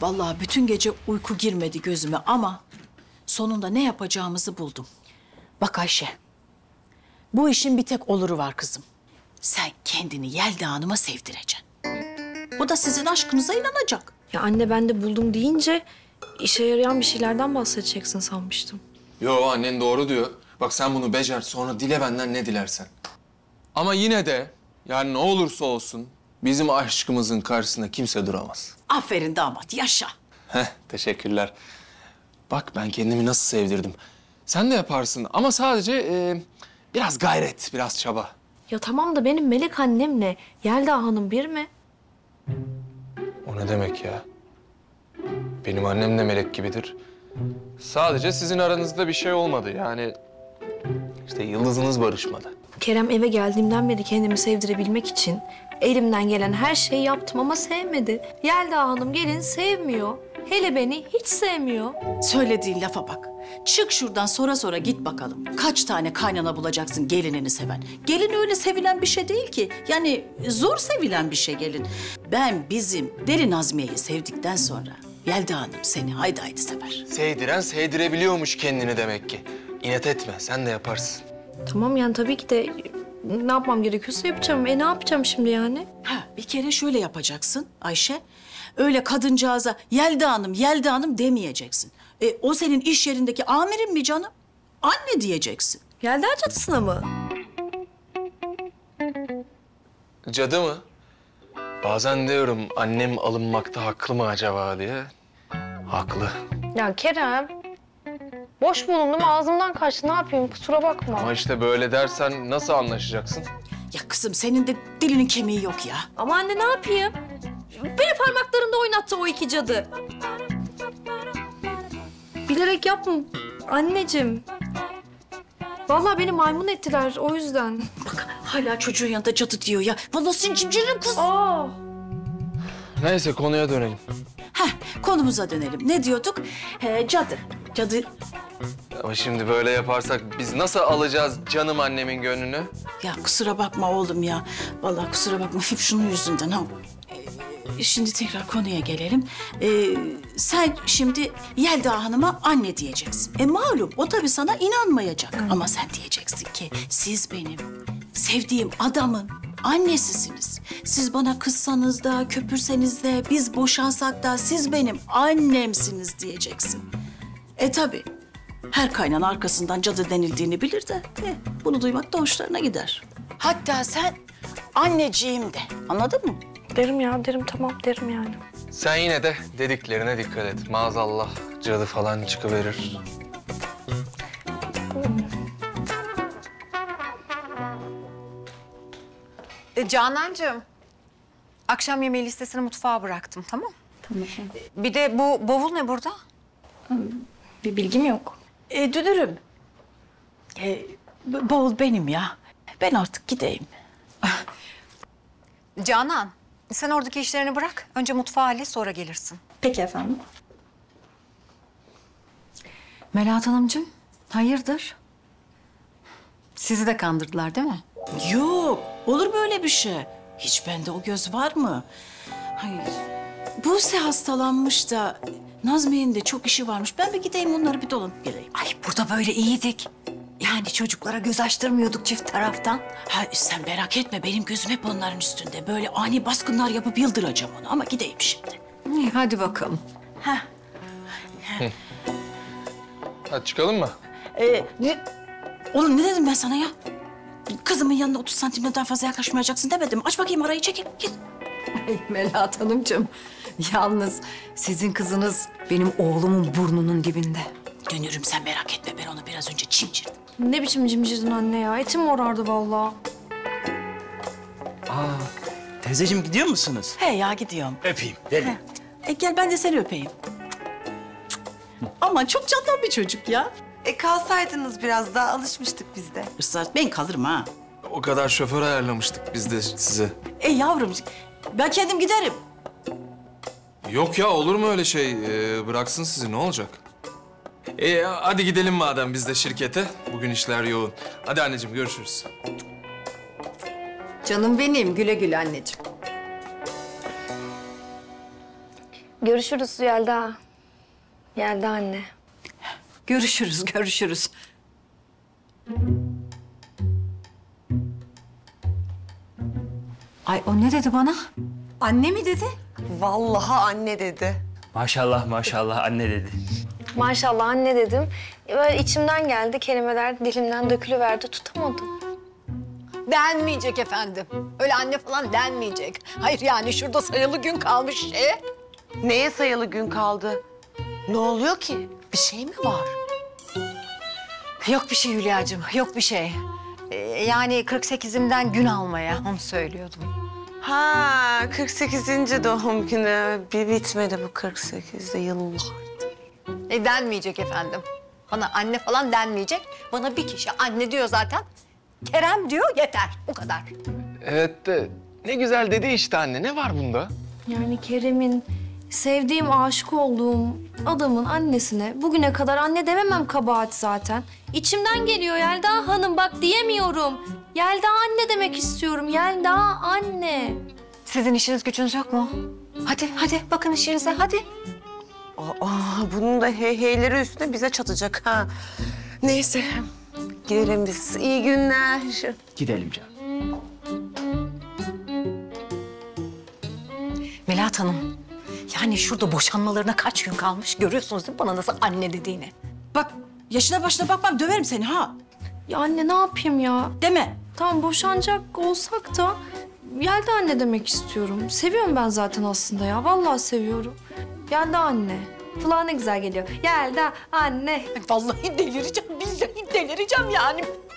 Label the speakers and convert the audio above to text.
Speaker 1: Vallahi bütün gece uyku girmedi gözüme ama sonunda ne yapacağımızı buldum. Bak Ayşe, bu işin bir tek oluru var kızım. Sen kendini Yelda Hanım'a sevdireceksin. O da sizin aşkınıza inanacak.
Speaker 2: Ya anne ben de buldum deyince işe yarayan bir şeylerden bahsedeceksin sanmıştım.
Speaker 3: Yo, annen doğru diyor. Bak sen bunu becer, sonra dile benden ne dilersen. Ama yine de yani ne olursa olsun bizim aşkımızın karşısında kimse duramaz.
Speaker 1: Aferin damat, yaşa.
Speaker 3: Heh, teşekkürler. Bak ben kendimi nasıl sevdirdim. Sen de yaparsın ama sadece biraz gayret, biraz çaba.
Speaker 2: Ya tamam da benim Melek annemle Yelda Hanım bir mi?
Speaker 3: O ne demek ya? Benim annem de melek gibidir. Sadece sizin aranızda bir şey olmadı yani. İşte yıldızınız barışmadı.
Speaker 2: Kerem eve geldiğimden beri kendimi sevdirebilmek için elimden gelen her şeyi yaptım ama sevmedi. Yelda Hanım gelin sevmiyor. Hele beni hiç sevmiyor.
Speaker 1: Söylediğin lafa bak. Çık şuradan sonra git bakalım. Kaç tane kaynana bulacaksın gelinini seven? Gelin öyle sevilen bir şey değil ki. Yani zor sevilen bir şey gelin. Ben bizim Deli Nazmiye'yi sevdikten sonra Yelda Hanım seni haydi haydi sever.
Speaker 3: Sevdiren sevdirebiliyormuş kendini demek ki. İnat etme, sen de yaparsın.
Speaker 2: Tamam yani tabii ki de ne yapmam gerekiyorsa yapacağım. Ne yapacağım şimdi yani?
Speaker 1: Ha, bir kere şöyle yapacaksın Ayşe. Öyle kadıncağıza Yelda Hanım demeyeceksin. O senin iş yerindeki amirin mi canım? Anne diyeceksin.
Speaker 2: Yelda cadısına mı?
Speaker 3: Cadı mı? Bazen diyorum annem alınmakta haklı mı acaba diye. Haklı.
Speaker 2: Ya Kerem, boş bulundum ağzımdan kaçtı. Ne yapayım kusura bakma.
Speaker 3: Ama işte böyle dersen nasıl anlaşacaksın?
Speaker 1: Ya kızım senin de dilinin kemiği yok ya.
Speaker 2: Ama anne ne yapayım? Beni parmaklarında oynattı o iki cadı. Bilerek yapma anneciğim. Vallahi beni maymun ettiler o yüzden.
Speaker 1: Bak hala çocuğun yanında cadı diyor ya. Vallahi senin cimcirin kız.
Speaker 2: Aa.
Speaker 3: Neyse konuya dönelim.
Speaker 1: Konumuza dönelim. Ne diyorduk? Cadı. Cadı.
Speaker 3: Ama şimdi böyle yaparsak biz nasıl alacağız canım annemin gönlünü?
Speaker 1: Ya kusura bakma oğlum ya. Vallahi kusura bakma hep şunun yüzünden ha. Şimdi tekrar konuya gelelim. Sen şimdi Yelda Hanım'a anne diyeceksin. Malum o tabii sana inanmayacak. Ama sen diyeceksin ki siz benim sevdiğim adamın annesisiniz. Siz bana kızsanız da, köpürseniz de, biz boşansak da siz benim annemsiniz diyeceksin. Tabii her kaynana arkasından cadı denildiğini bilir de bunu duymak da hoşlarına gider. Hatta sen anneciğim de, anladın mı?
Speaker 2: Derim ya derim tamam derim yani.
Speaker 3: Sen yine de dediklerine dikkat et. Maazallah cadı falan çıkıverir.
Speaker 4: Canancığım, akşam yemeği listesini mutfağa bıraktım, tamam? Tamam. Bir de bu bavul ne burada?
Speaker 2: Bir bilgim yok.
Speaker 1: Dünürüm. Bavul benim ya. Ben artık gideyim.
Speaker 4: Canan, sen oradaki işlerini bırak. Önce mutfağı hallet, sonra gelirsin.
Speaker 2: Peki efendim.
Speaker 4: Melahat Hanımcığım, hayırdır? Sizi de kandırdılar değil mi?
Speaker 1: Yok, olur mu öyle bir şey? Hiç bende o göz var mı? Hayır. Buse hastalanmış da Nazmiye'nin de çok işi varmış. Ben bir gideyim onları bir dolanıp geleyim.
Speaker 4: Ay burada böyle iyiydik. Yani çocuklara göz açtırmıyorduk çift taraftan.
Speaker 1: Ha sen merak etme benim gözüm hep onların üstünde. Böyle ani baskınlar yapıp yıldıracağım onu ama gideyim şimdi.
Speaker 4: İyi, hadi bakalım.
Speaker 3: Hadi çıkalım mı?
Speaker 1: Oğlum ne dedim ben sana ya? Kızımın yanına 30 santimden daha fazla yaklaşmayacaksın demedim mi? Aç bakayım arayı çekil git.
Speaker 4: Ay Melahat Hanımcığım, yalnız sizin kızınız benim oğlumun burnunun dibinde.
Speaker 1: Dönürüm sen merak etme ben onu biraz önce çimçirdim.
Speaker 2: Ne biçim cimcirdin anne ya? Etim morardı vallahi.
Speaker 5: Teyzeciğim gidiyor musunuz?
Speaker 1: He ya gidiyorum.
Speaker 5: Öpeyim, verin.
Speaker 1: Gel ben de seni öpeyim. Aman çok candan bir çocuk ya.
Speaker 6: Kalsaydınız biraz daha alışmıştık biz de.
Speaker 1: Israr ben kalırım ha.
Speaker 3: O kadar şoför ayarlamıştık biz de size.
Speaker 1: Yavrum ben kendim giderim.
Speaker 3: Yok ya olur mu öyle şey? Bıraksın sizi ne olacak? Hadi gidelim madem biz de şirkete. Bugün işler yoğun. Hadi anneciğim görüşürüz.
Speaker 4: Canım benim, güle güle anneciğim.
Speaker 2: Görüşürüz Yelda. Yelda anne.
Speaker 4: Görüşürüz, görüşürüz. Ay o ne dedi bana? Anne mi dedi?
Speaker 6: Vallahi anne dedi.
Speaker 5: Maşallah maşallah anne dedi.
Speaker 2: Maşallah anne dedim. Böyle içimden geldi, kelimeler dilimden dökülüverdi, tutamadım.
Speaker 4: Denmeyecek efendim. Öyle anne falan denmeyecek. Hayır yani şurada sayılı gün kalmış şeye.
Speaker 6: Neye sayılı gün kaldı? Ne oluyor ki? Bir şey mi var?
Speaker 4: Yok bir şey Hülya'cığım, yok bir şey. Yani 48'imden gün almaya onu söylüyordum.
Speaker 6: Ha, 48. doğum günü. Bir bitmedi bu 48'de yıllar.
Speaker 4: Denmeyecek efendim. Bana anne falan denmeyecek. Bana bir kişi anne diyor zaten. Kerem diyor yeter. Bu kadar.
Speaker 3: Evet de ne güzel dedi işte anne. Ne var bunda?
Speaker 2: Yani Kerem'in, sevdiğim, aşık olduğum adamın annesine bugüne kadar anne dememem kabahat zaten. İçimden geliyor Yelda Hanım, bak diyemiyorum. Yelda anne demek istiyorum, Yelda anne.
Speaker 4: Sizin işiniz gücünüz yok mu? Hadi bakın işinize hadi.
Speaker 6: Bunun da heyleri üstüne bize çatacak ha. Neyse, gidelim biz. İyi günler.
Speaker 5: Gidelim canım.
Speaker 4: Melahat Hanım, yani şurada boşanmalarına kaç gün kalmış görüyorsunuz değil mi bana nasıl anne dediğini?
Speaker 1: Bak yaşına başına bakmam döverim seni ha.
Speaker 2: Ya anne ne yapayım ya?
Speaker 1: Deme.
Speaker 2: Tamam boşanacak olsak da Yelda anne demek istiyorum. Seviyorum ben zaten aslında ya. Vallahi seviyorum. Yelda anne. Kulağa ne güzel geliyor. Yelda anne.
Speaker 4: Vallahi delireceğim, billahi delireceğim yani.